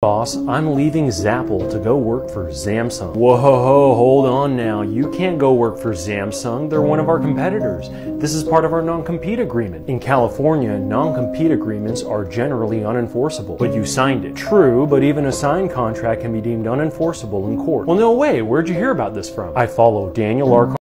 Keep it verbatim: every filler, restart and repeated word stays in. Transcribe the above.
Boss, I'm leaving Zapple to go work for Samsung. Whoa, hold on now. You can't go work for Samsung. They're one of our competitors. This is part of our non-compete agreement. In California, non-compete agreements are generally unenforceable, but you signed it. True, but even a signed contract can be deemed unenforceable in court. Well, no way. Where'd you hear about this from? I follow Daniel Arkof.